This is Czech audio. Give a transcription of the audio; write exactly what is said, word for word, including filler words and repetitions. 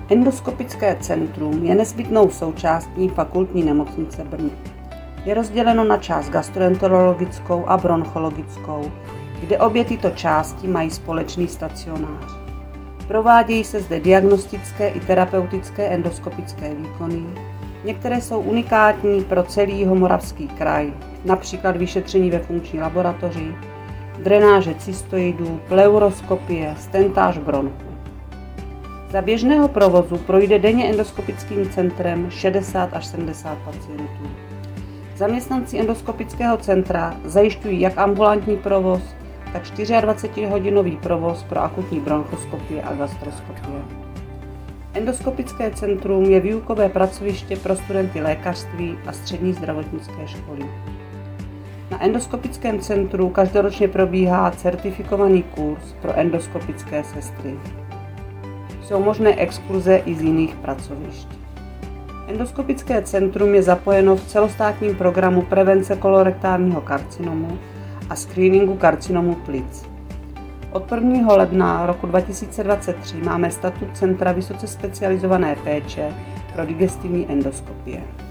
Endoskopické centrum je nezbytnou součástí Fakultní nemocnice Brno. Je rozděleno na část gastroenterologickou a bronchologickou, kde obě tyto části mají společný stacionář. Provádějí se zde diagnostické i terapeutické endoskopické výkony. Některé jsou unikátní pro celý Jihomoravský kraj, například vyšetření ve funkční laboratoři, drenáže cystoidů, pleuroskopie, stentáž bronchu. Za běžného provozu projde denně endoskopickým centrem šedesát až sedmdesát pacientů. Zaměstnanci endoskopického centra zajišťují jak ambulantní provoz, tak dvacetičtyřhodinový provoz pro akutní bronchoskopie a gastroskopie. Endoskopické centrum je výukové pracoviště pro studenty lékařství a střední zdravotnické školy. Na endoskopickém centru každoročně probíhá certifikovaný kurz pro endoskopické sestry. Jsou možné exkurze i z jiných pracovišť. Endoskopické centrum je zapojeno v celostátním programu prevence kolorektálního karcinomu a screeningu karcinomu plic. Od prvního ledna roku dva tisíce dvacet tři máme statut Centra vysoce specializované péče pro digestivní endoskopie.